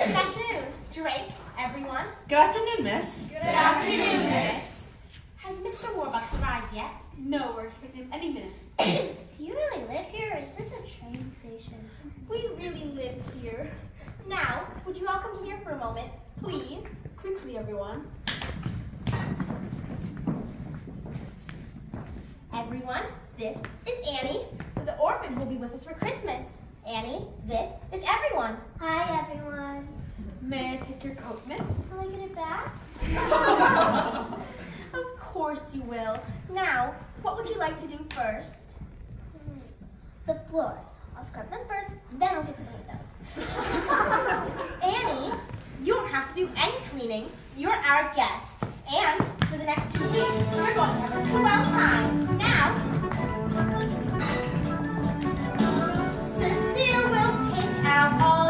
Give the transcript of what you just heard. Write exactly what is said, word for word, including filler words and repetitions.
Good afternoon, Drake, everyone. Good afternoon, miss. Good afternoon, miss. Has Mister Warbucks arrived yet? No, we're expecting him any minute. Do you really live here, or is this a train station? We really live here. Now, would you all come here for a moment, please? Quickly, everyone. Everyone, this is Annie. The orphan will be with us for Christmas. Annie, this is everyone. Hi, everyone. May I take your coat, miss? Will I get it back? Of course you will. Now, what would you like to do first? The floors. I'll scrub them first, then I'll get to the windows. Annie, you don't have to do any cleaning. You're our guest. And for the next two weeks, we're going to have a swell time. Now, Cecile will pick out all